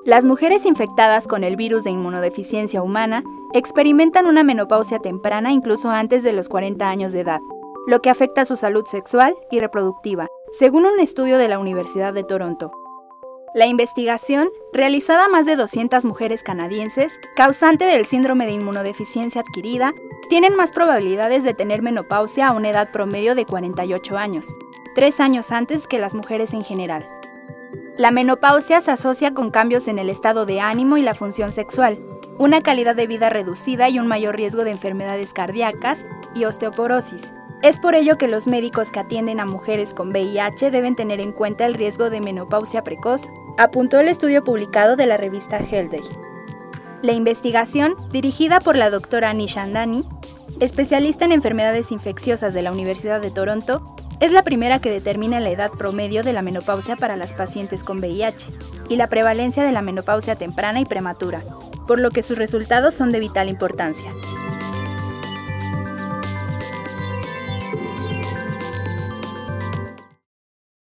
Las mujeres infectadas con el virus de inmunodeficiencia humana experimentan una menopausia temprana incluso antes de los 40 años de edad, lo que afecta su salud sexual y reproductiva, según un estudio de la Universidad de Toronto. La investigación, realizada a más de 200 mujeres canadienses, causante del síndrome de inmunodeficiencia adquirida, tienen más probabilidades de tener menopausia a una edad promedio de 48 años, 3 años antes que las mujeres en general. La menopausia se asocia con cambios en el estado de ánimo y la función sexual, una calidad de vida reducida y un mayor riesgo de enfermedades cardíacas y osteoporosis. Es por ello que los médicos que atienden a mujeres con VIH deben tener en cuenta el riesgo de menopausia precoz, apuntó el estudio publicado de la revista Health Day. La investigación, dirigida por la doctora Nisha Andani, especialista en enfermedades infecciosas de la Universidad de Toronto, es la primera que determina la edad promedio de la menopausia para las pacientes con VIH y la prevalencia de la menopausia temprana y prematura, por lo que sus resultados son de vital importancia.